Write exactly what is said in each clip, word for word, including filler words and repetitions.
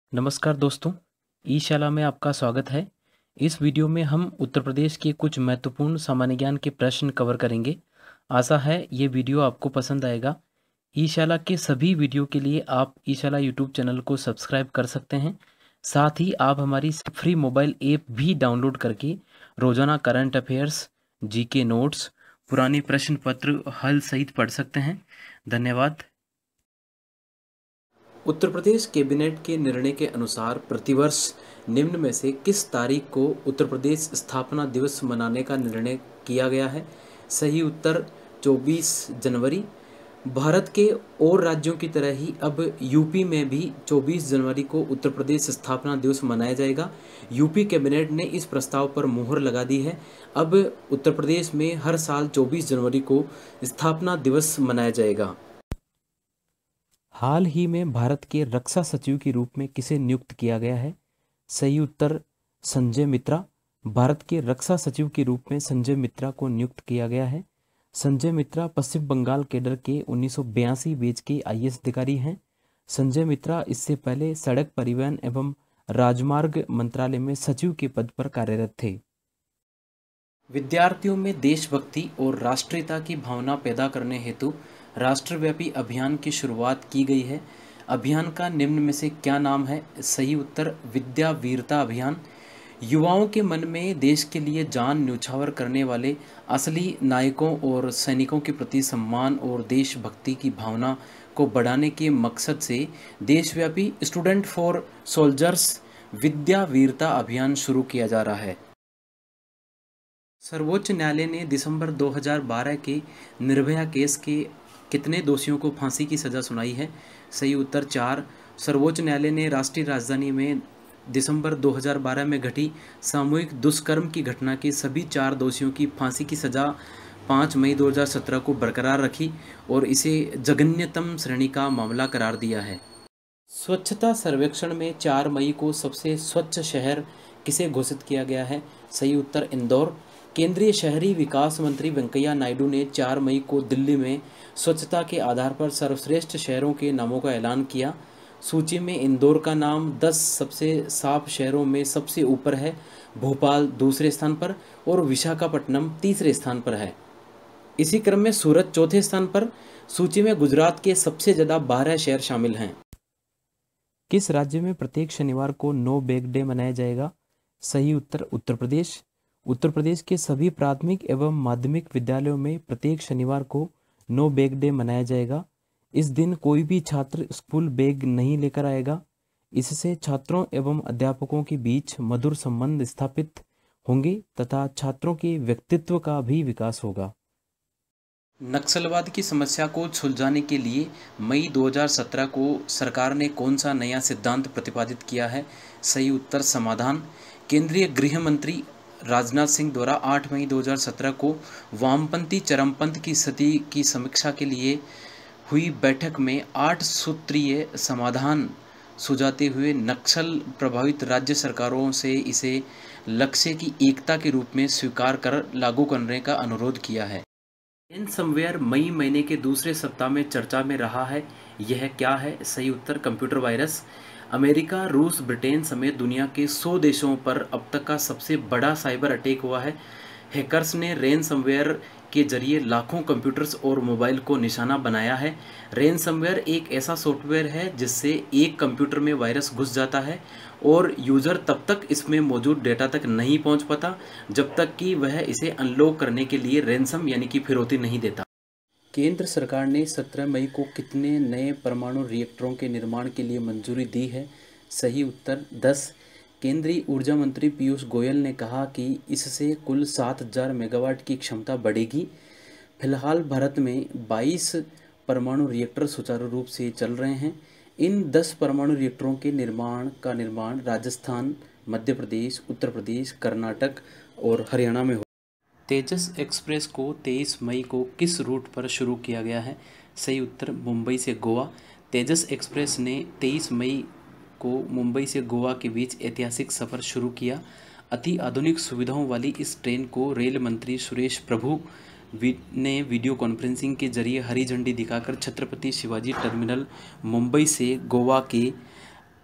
नमस्कार दोस्तों, ई शाला में आपका स्वागत है। इस वीडियो में हम उत्तर प्रदेश के कुछ महत्वपूर्ण सामान्य ज्ञान के प्रश्न कवर करेंगे। आशा है ये वीडियो आपको पसंद आएगा। ई शाला के सभी वीडियो के लिए आप ई शाला यूट्यूब चैनल को सब्सक्राइब कर सकते हैं। साथ ही आप हमारी फ्री मोबाइल ऐप भी डाउनलोड करके रोजाना करंट अफेयर्स, जीके नोट्स, पुराने प्रश्न पत्र हल सहित पढ़ सकते हैं। धन्यवाद। उत्तर प्रदेश कैबिनेट के निर्णय के अनुसार प्रतिवर्ष निम्न में से किस तारीख को उत्तर प्रदेश स्थापना दिवस मनाने का निर्णय किया गया है? सही उत्तर चौबीस जनवरी। भारत के और राज्यों की तरह ही अब यूपी में भी चौबीस जनवरी को उत्तर प्रदेश स्थापना दिवस मनाया जाएगा। यूपी कैबिनेट ने इस प्रस्ताव पर मुहर लगा दी है। अब उत्तर प्रदेश में हर साल चौबीस जनवरी को स्थापना दिवस मनाया जाएगा। हाल ही में भारत के रक्षा सचिव के रूप में किसे नियुक्त किया गया है? सही उत्तर संजय मित्रा। भारत के रक्षा सचिव के रूप में संजय मित्रा को नियुक्त किया गया है। संजय मित्रा पश्चिम बंगाल कैडर के उन्नीस सौ बयासी बैच के आई ए एस अधिकारी हैं। संजय मित्रा इससे पहले सड़क परिवहन एवं राजमार्ग मंत्रालय में सचिव के पद पर कार्यरत थे। विद्यार्थियों में देशभक्ति और राष्ट्रीयता की भावना पैदा करने हेतु राष्ट्रव्यापी अभियान की शुरुआत की गई है। अभियान का निम्न में से क्या नाम है? सही उत्तर विद्या वीरता अभियान। युवाओं के मन में देश के लिए जान न्यौछावर करने वाले असली नायकों और सैनिकों के प्रति सम्मान और देशभक्ति की भावना को बढ़ाने के मकसद से देशव्यापी स्टूडेंट फॉर सोल्जर्स विद्या वीरता अभियान शुरू किया जा रहा है। सर्वोच्च न्यायालय ने दिसंबर दो हज़ार बारह के निर्भया केस के कितने दोषियों को फांसी की सज़ा सुनाई है? सही उत्तर चार। सर्वोच्च न्यायालय ने राष्ट्रीय राजधानी में दिसंबर दो हज़ार बारह में घटी सामूहिक दुष्कर्म की घटना के सभी चार दोषियों की फांसी की सज़ा पाँच मई दो हज़ार सत्रह को बरकरार रखी और इसे जघन्यतम श्रेणी का मामला करार दिया है। स्वच्छता सर्वेक्षण में चार मई को सबसे स्वच्छ शहर किसे घोषित किया गया है? सही उत्तर इंदौर। केंद्रीय शहरी विकास मंत्री वेंकैया नायडू ने चार मई को दिल्ली में स्वच्छता के आधार पर सर्वश्रेष्ठ शहरों के नामों का ऐलान किया। सूची में इंदौर का नाम दस सबसे साफ शहरों में सबसे ऊपर है, भोपाल दूसरे स्थान पर और विशाखापट्टनम तीसरे स्थान पर है। इसी क्रम में सूरत चौथे स्थान पर। सूची में गुजरात के सबसे ज़्यादा बारह शहर शामिल हैं। किस राज्य में प्रत्येक शनिवार को नो बैग डे मनाया जाएगा? सही उत्तर उत्तर प्रदेश। उत्तर प्रदेश के सभी प्राथमिक एवं माध्यमिक विद्यालयों में प्रत्येक शनिवार को नो बैग डे मनाया जाएगा। इस दिन कोई भी छात्र स्कूल बैग नहीं लेकर आएगा। इससे छात्रों एवं अध्यापकों के बीच मधुर संबंध स्थापित होंगे तथा छात्रों के व्यक्तित्व का भी विकास होगा। नक्सलवाद की समस्या को सुलझाने के लिए मई दो हज़ार सत्रह को सरकार ने कौन सा नया सिद्धांत प्रतिपादित किया है? सही उत्तर समाधान। केंद्रीय गृह मंत्री राजनाथ सिंह द्वारा आठ मई दो हज़ार सत्रह को वामपंथी चरमपंथ की स्थिति की समीक्षा के लिए हुई बैठक में आठ सूत्रीय समाधान सुझाते हुए नक्सल प्रभावित राज्य सरकारों से इसे लक्ष्य की एकता के रूप में स्वीकार कर लागू करने का अनुरोध किया है। रैनसमवेयर मई महीने के दूसरे सप्ताह में चर्चा में रहा है। यह क्या है? सही उत्तर कंप्यूटर वायरस। अमेरिका, रूस, ब्रिटेन समेत दुनिया के सौ देशों पर अब तक का सबसे बड़ा साइबर अटैक हुआ है। हैकर्स ने रैनसमवेयर के जरिए लाखों कंप्यूटर्स और मोबाइल को निशाना बनाया है। रैनसमवेयर एक ऐसा सॉफ्टवेयर है जिससे एक कंप्यूटर में वायरस घुस जाता है और यूज़र तब तक इसमें मौजूद डेटा तक नहीं पहुंच पाता जब तक कि वह इसे अनलॉक करने के लिए रैनसम यानी कि फिरौती नहीं देता। केंद्र सरकार ने सत्रह मई को कितने नए परमाणु रिएक्टरों के निर्माण के लिए मंजूरी दी है? सही उत्तर दस। केंद्रीय ऊर्जा मंत्री पीयूष गोयल ने कहा कि इससे कुल सात हज़ार मेगावाट की क्षमता बढ़ेगी। फिलहाल भारत में बाईस परमाणु रिएक्टर सुचारू रूप से चल रहे हैं। इन दस परमाणु रिएक्टरों के निर्माण का निर्माण राजस्थान, मध्य प्रदेश, उत्तर प्रदेश, कर्नाटक और हरियाणा में हो। तेजस एक्सप्रेस को तेईस मई को किस रूट पर शुरू किया गया है? सही उत्तर मुंबई से गोवा। तेजस एक्सप्रेस ने तेईस मई को मुंबई से गोवा के बीच ऐतिहासिक सफ़र शुरू किया। अति आधुनिक सुविधाओं वाली इस ट्रेन को रेल मंत्री सुरेश प्रभु ने वीडियो कॉन्फ्रेंसिंग के जरिए हरी झंडी दिखाकर छत्रपति शिवाजी टर्मिनल मुंबई से गोवा के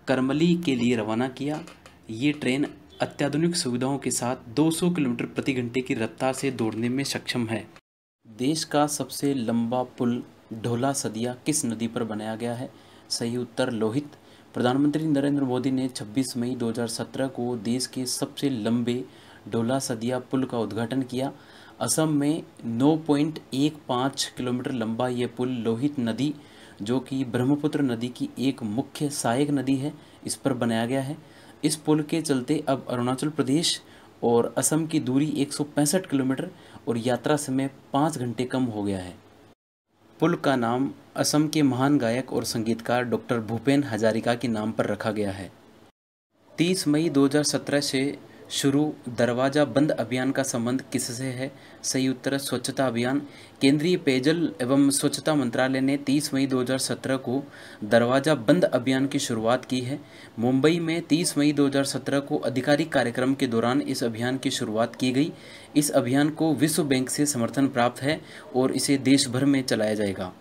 करमली के लिए रवाना किया। ये ट्रेन अत्याधुनिक सुविधाओं के साथ दो सौ किलोमीटर प्रति घंटे की रफ्तार से दौड़ने में सक्षम है। देश का सबसे लंबा पुल ढोला सदिया किस नदी पर बनाया गया है? सही उत्तर लोहित। प्रधानमंत्री नरेंद्र मोदी ने छब्बीस मई दो हज़ार सत्रह को देश के सबसे लंबे ढोला सदिया पुल का उद्घाटन किया। असम में नौ पॉइंट एक पाँच किलोमीटर लंबा ये पुल लोहित नदी, जो कि ब्रह्मपुत्र नदी की एक मुख्य सहायक नदी है, इस पर बनाया गया है। इस पुल के चलते अब अरुणाचल प्रदेश और असम की दूरी एक सौ पैंसठ किलोमीटर और यात्रा समय पाँच घंटे कम हो गया है। पुल का नाम असम के महान गायक और संगीतकार डॉक्टर भूपेन हजारिका के नाम पर रखा गया है। तीस मई दो हज़ार सत्रह से शुरू दरवाज़ा बंद अभियान का संबंध किससे है? सही उत्तर स्वच्छता अभियान। केंद्रीय पेयजल एवं स्वच्छता मंत्रालय ने तीस मई दो हज़ार सत्रह को दरवाज़ा बंद अभियान की शुरुआत की है। मुंबई में तीस मई दो हज़ार सत्रह को आधिकारिक कार्यक्रम के दौरान इस अभियान की शुरुआत की गई। इस अभियान को विश्व बैंक से समर्थन प्राप्त है और इसे देश भर में चलाया जाएगा।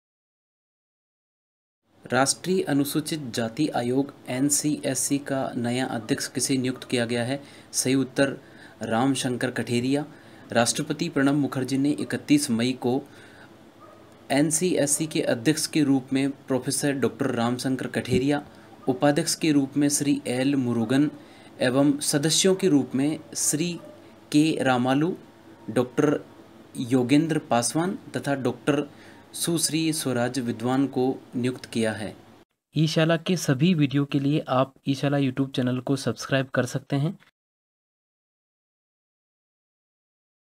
राष्ट्रीय अनुसूचित जाति आयोग एन सी एस सी का नया अध्यक्ष किसे नियुक्त किया गया है? सही उत्तर रामशंकर कठेरिया। राष्ट्रपति प्रणब मुखर्जी ने इकतीस मई को एन सी एस सी के अध्यक्ष के रूप में प्रोफेसर डॉक्टर रामशंकर कठेरिया, उपाध्यक्ष के रूप में श्री एल मुरुगन एवं सदस्यों के रूप में श्री के रामालू, डॉक्टर योगेंद्र पासवान तथा डॉक्टर सुश्री स्वराज विद्वान को नियुक्त किया है। ई शाला के सभी वीडियो के लिए आप ई शाला यूट्यूब चैनल को सब्सक्राइब कर सकते हैं।